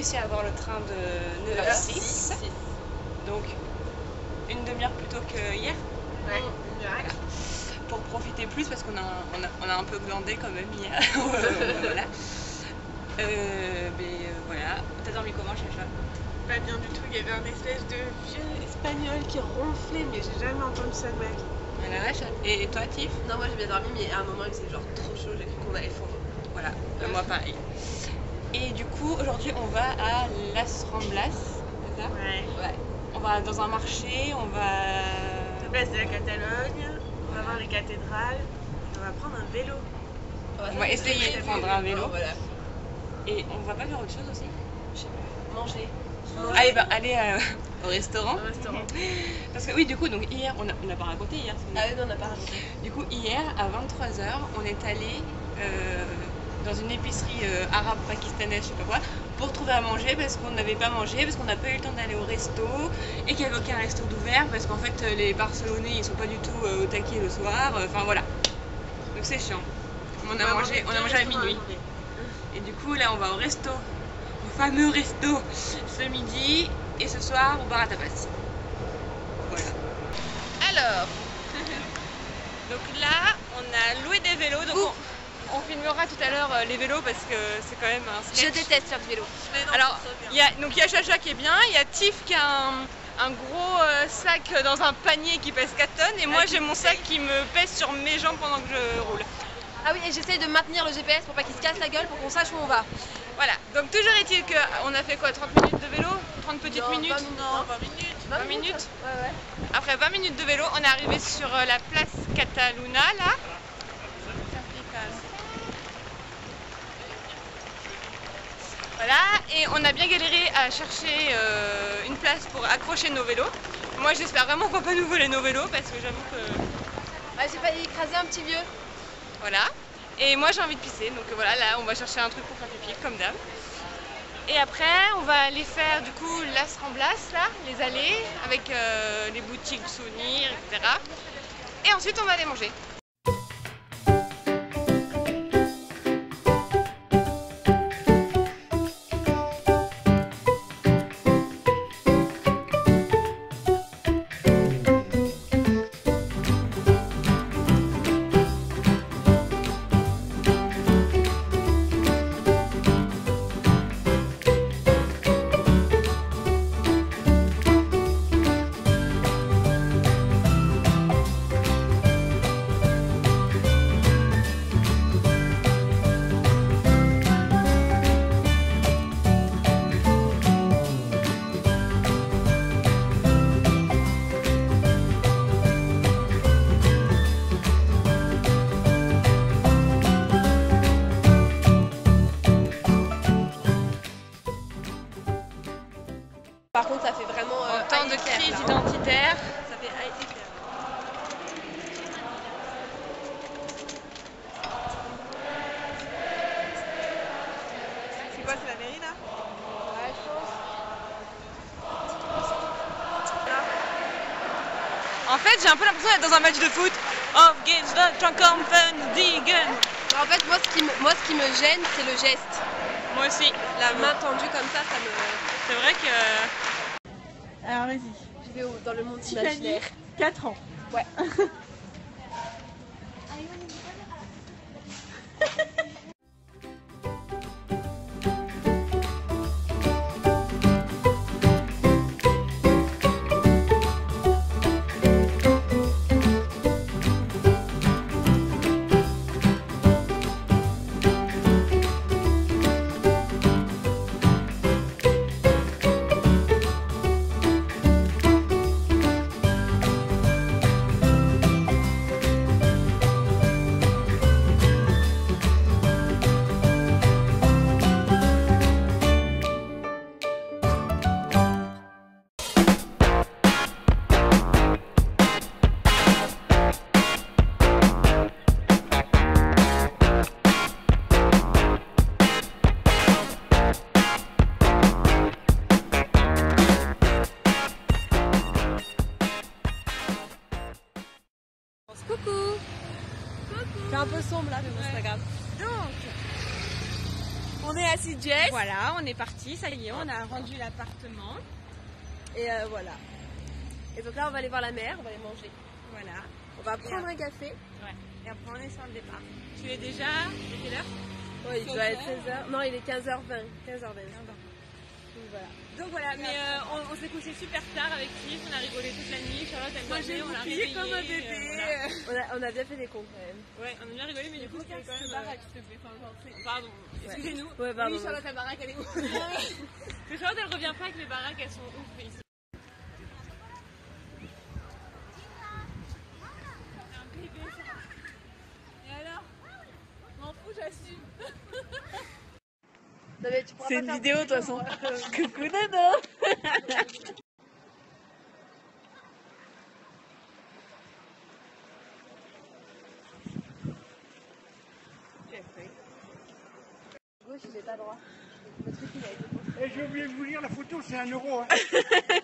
réussi à avoir le train de 9h06. Donc une demi-heure plus tôt que hier. Ouais, voilà. Pour profiter plus parce qu'on a un peu glandé quand même hier. Voilà. Voilà. T'as dormi comment, Chacha? Pas bien du tout, il y avait un espèce de vieux espagnol qui ronflait, mais j'ai jamais entendu ça de ma vie. La vache. Et toi, Tiff? Non, moi j'ai bien dormi, mais à un moment il faisait genre trop chaud, j'ai cru qu'on allait fondre. Voilà, moi pareil. Et du coup, aujourd'hui, on va à Las Ramblas, c'est ça? Ouais. On va dans un marché, on va... La place de la Catalogne, on va voir les cathédrales, et on va prendre un vélo. On va essayer de prendre un vélo. Voilà. Et on va pas faire autre chose aussi? Je sais pas. Manger. Allez, aller au restaurant. Au restaurant. Parce que oui, du coup, donc hier, on n'a pas raconté hier. Ah oui, non, on n'a pas raconté. Du coup, hier, à 23h, on est allé dans une épicerie arabe, pakistanaise, je sais pas quoi, pour trouver à manger parce qu'on n'avait pas mangé, parce qu'on n'a pas eu le temps d'aller au resto et qu'il n'y avait aucun resto d'ouvert parce qu'en fait, les Barcelonais, ils sont pas du tout au taquet le soir. Enfin, voilà. Donc c'est chiant. On a mangé à minuit. Et du coup, là, on va au resto. Le fameux resto ce midi et ce soir on part à tapas. Voilà. Alors, donc là on a loué des vélos, donc on filmera tout à l'heure les vélos parce que c'est quand même un sketch. Je déteste faire du vélo. Alors, il y a Chacha qui est bien, il y a Tiff qui a un gros sac dans un panier qui pèse 4 tonnes et moi j'ai mon sac qui me pèse sur mes jambes pendant que je roule. Ah oui, et j'essaye de maintenir le GPS pour pas qu'il se casse la gueule pour qu'on sache où on va. Voilà, donc toujours est-il qu'on a fait quoi, 30 minutes de vélo? 30 petites minutes? 20 minutes. 20 minutes. Ouais. Après 20 minutes de vélo, on est arrivé sur la place Cataluna là. Voilà, et on a bien galéré à chercher une place pour accrocher nos vélos. Moi j'espère vraiment qu'on va pas nous voler nos vélos parce que j'avoue que... Ouais, j'ai failli écraser un petit vieux. Voilà. Et moi j'ai envie de pisser, donc voilà, là on va chercher un truc pour faire pipi, comme d'hab. Et après on va aller faire du coup Las Ramblas, là, les allées, avec les boutiques de souvenirs, etc. Et ensuite on va aller manger. Par contre, ça fait vraiment En temps de crise identitaire. Ça fait ASMR. C'est quoi, c'est la mairie là? Ouais, je pense. En fait j'ai un peu l'impression d'être dans un match de foot. Of games, Digen. En fait, moi, ce qui me gêne, c'est le geste. Moi aussi. La main tendue comme ça me... C'est vrai que... Alors vas-y. Je vais dans le monde Tiffany, imaginaire. 4 ans. Ouais. C'est un peu sombre là, mais bon, c'est pas grave. Donc, On est à Sitges. Voilà, on est parti, ça y est, on a rendu l'appartement. Et voilà. Et donc là, on va aller voir la mer, on va aller manger. Voilà. On va prendre un café. Ouais. Et après, on est sur le départ. Tu es déjà à quelle heure? Ouais, il doit être 16h. Non, il est 15h20. 15h20. Donc voilà, mais on s'est couché super tard avec Chris, on a rigolé toute la nuit. Charlotte, elle Moi, j'ai dormait, on a oublié réveillé. comme un bébé. On a bien fait des cons quand même. Ouais, on a bien rigolé, mais du coup, c'était quand même... baraque, s'il te plaît. Pardon, excusez-nous. Ouais, pardon. Oui, Charlotte, la baraque, elle est ouf. Mais Charlotte, elle revient pas avec les baraques, elles sont ouf ici. Un bébé, ça. Et alors? M'en fous, j'assume. C'est une vidéo de toute façon. Coucou Dodo. Gauche, il est pas droit. Et j'ai oublié de vous dire, la photo c'est 1 euro. Hein.